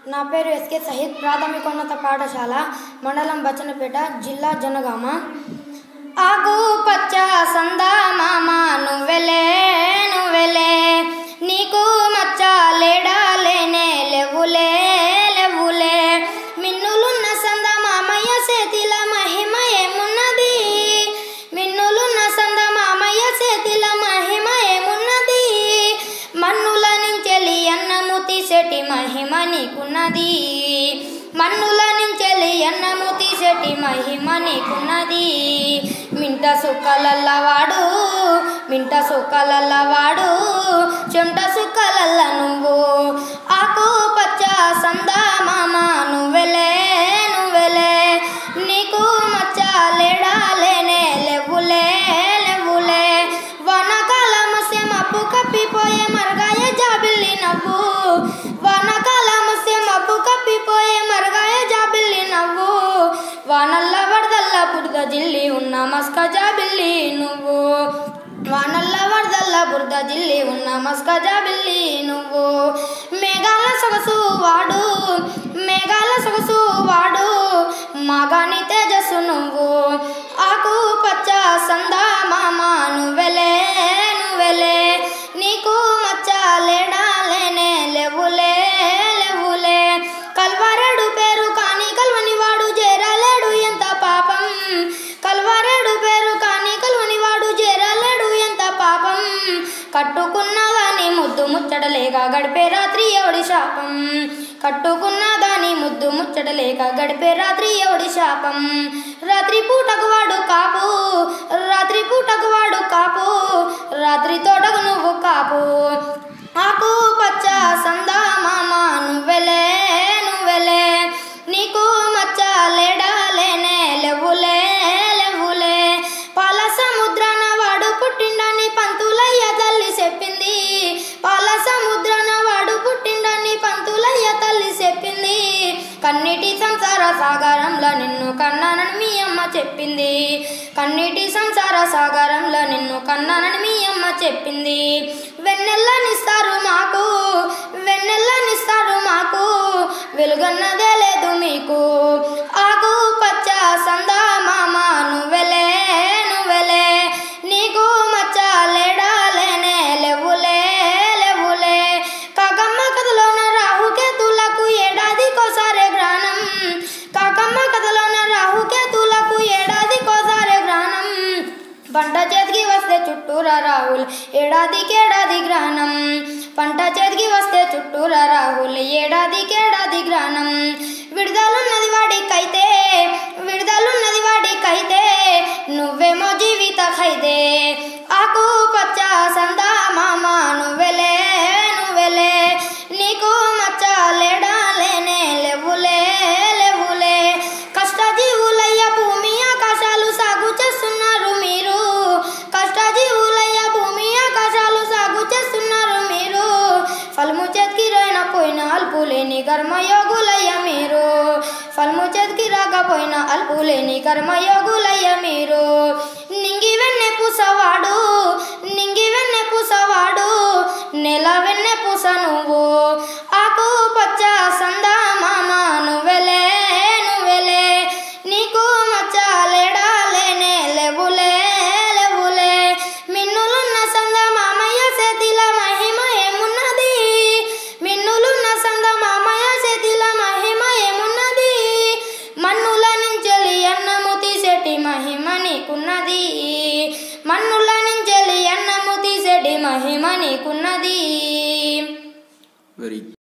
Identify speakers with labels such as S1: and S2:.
S1: నా పేరు ఎస్కే సహిద్, ప్రాథమికోన్నత పాఠశాల, మండలం బచ్చన్నపేట, జిల్లా జనగామ. ఆకు పచ్చ సందా మామ నువ్వెలే నువ్వెలే, నీకు మచ్చ లేడా లేనే లేవులే లేవులే, మిన్నులున్న సంద మామయ్య చేతిల మహిమ ఏమున్నది, మిన్నులున్న సంద మామయ్య చేతిల మహిమ ఏమున్నది, మన్నుల నుంచెలి అన్నము తీసేటి మహిమ నీకున్నది, మన్నుల నుంచెలి అన్నము తీసేటి మహిమ నీకున్నది. మింట సుక్కలల్లవాడు మింట సుక్కలల్లవాడు, చెంట సుక్కలల్ల నువ్వు, ఆకు పచ్చ సందా మామ నువ్వెలే నువ్వెలే, నీకు మచ్చ లేడా లేనే లేవులే లేవులే, వానకాలం వస్తే మబ్బు కప్పిపోయే మరగాయ జాబిల్లి నవ్వు, వానకాలం వస్తే మబ్బు కప్పిపోయే మరగాయ జాబిల్లి నవ్వు, వానల్ల వరదల్ల బురద జిల్లి ఉన్న మస్క జాబిల్లి నువ్వు, వానల్ల వరదల్ల బురద జిల్లి ఉన్న మస్క జాబిల్లి నువ్వు. మేఘాల సొగసు వాడు మేఘాల సొగసు వాడు, మాగాని తేజస్సు నువ్వు, ఆకు పచ్చ సందా మామ నువ్వెలే నువ్వెలే, నీకు మచ్చ లేడా లేనే లేవులే లేవులే, కల్వారేడు పేరు కాని కల్వని వాడు చేరలేడు ఎంత పాపం, కల్వారేడు పేరు కాని కల్వని వాడు చేరలేడు ఎంత పాపం, కట్టుకున్న దాని ముద్దు ముచ్చటలేక గడిపే రాత్రి ఎవడి శాపం, కట్టుకున్న దాని ముద్దు ముచ్చటలేక గడిపే రాత్రి ఎవడి శాపం, రాత్రి పూటకు వాడు కాపు రాత్రి పూటకు వాడు కాపు, రాత్రి తోటకు నువ్వు కాపు, ఆకు పచ్చ సందా మామ నువ్వెలే నువ్వెలే, నీకు మచ్చ లేడా లేనే లేవులే లేవులే, పాల సముద్రాన వాడు పుట్టిండని పంతులయ్య తల్లి చెప్పింది, పాల సముద్రాన వాడు పుట్టిండని పంతులయ్య తల్లి చెప్పింది, కన్నీటి సంసార సాగరంలో నిన్ను కన్నానని మీ అమ్మ చెప్పింది, కన్నీటి సంసార సాగరంలో నిన్ను కన్నానని మీ అమ్మ చెప్పింది. వెన్నెల్లనిస్తారు మాకు వెన్నెల్లనిస్తారు మాకు, వెలుగన్నదే లేదు మీకు, ఆకు పచ్చ సందా మామ నువ్వెలే నువ్వెలే, నీకు మచ్చ లేడా లేనే లేవులే లేవులే, కాకమ్మ కథలోన రాహుకేతులకు ఏడాదికోసారే గ్రహణం, కాకమ్మ కథలోన రాహుకేతులకు ఏడాదికోసారే గ్రహణం, పంట చేతికి వస్తే చుట్టూరా రాహుల్ ఏడాదికేడాది గ్రహణం, పంట చేతికి వస్తే చుట్టూరా రాహుల్ ఏడాదికేడాది గ్రహణం, విడుదలున్నది వాడికైతే విడుదలున్నది వాడికైతే, నువ్వేమో జీవిత ఖైదే, ఆకు పచ్చ సందా మామ నువ్వెలే నువ్వెలే, నీకు మచ్చ లేడా లేనే లేవులే లేవులే, కష్టజీవులయ్య భూమి ఆకాశాలు సాగు చేస్తున్నారు మీరు, కష్టజీవులయ్య భూమి ఆకాశాలు సాగు చేస్తున్నారు మీరు, ఫలము చేతికి రాకపోయినా అల్పులేని కర్మయోగులయ్య మీరు, ఫలము చేతికి రాకపోయినా అల్పులేని కర్మయోగులయ్య మీరు, నింగి వెన్నె పూసవాడు నింగి వెన్నె పూసవాడు, నెల వెన్నె పూస నువ్వు, ఆకు పచ్చ సందా మామ నువ్వెలే నువ్వెలే, నీకు మచ్చ లేడా లేనే లేవులే లేవులే, మిన్నులున్న సంద మామయ్య చేతిల మహిమ ఏమున్నది, మిన్నులున్న సంద మామయ్య చేతిల మహిమ ఏమున్నది, మన్నుల నుంచెలి అన్నము తీసేటి మహిమ నీకున్నది, మన్నుల నుంచెలి అన్నము తీసేటి మహిమ నీకున్నది.